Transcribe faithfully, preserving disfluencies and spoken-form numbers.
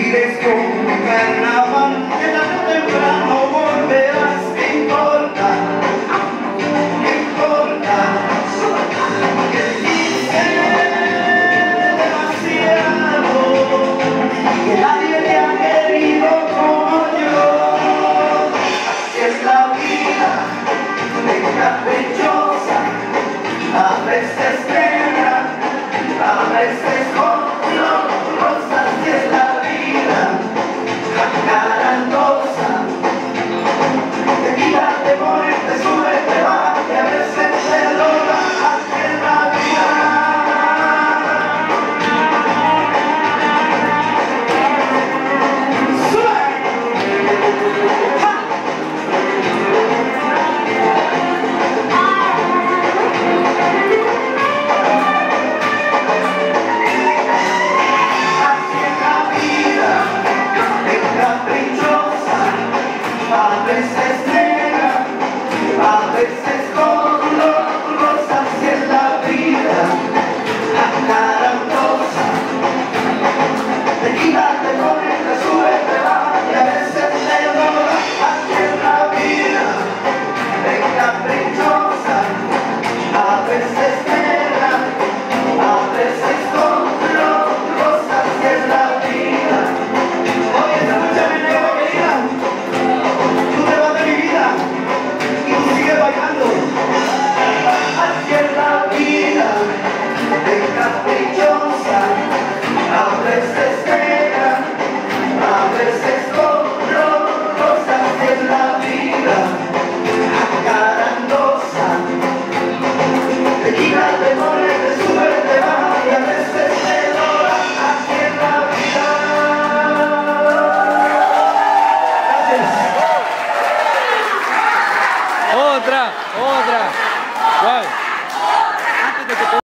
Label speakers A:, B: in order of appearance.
A: vives como un carnaval, que tarde o temprano volverás. ¿Qué importa? ¿Qué importa? Que dice demasiado, que nadie te ha querido como yo. Así es la vida, de caprichosa, a veces negra, a veces color rosa. Así es la vida, acarandosa, te quita, te pone, te sube, te baja, y a veces te logra. Así es la vida. ¡Sube! ¡Ja! A veces negra, a veces color rosa. Así es la vida, acarandosa, te quita, te pone, te sube, te baja, y a veces te logra. Así es la vida, de caprichosa, a veces negra, a veces color rosa. Así es la vida. Oye, escúchame, negra querida, tú te vas de mi vida y tú sigues bailando. Así es la vida, de caprichosa, a veces negra, a veces color rosa. Así es la vida, acarandosa, te quita, te pone, te sube, te baja, y a veces te logra. Así es la vida. Gracias.
B: Otra, otra. ¿Cuál?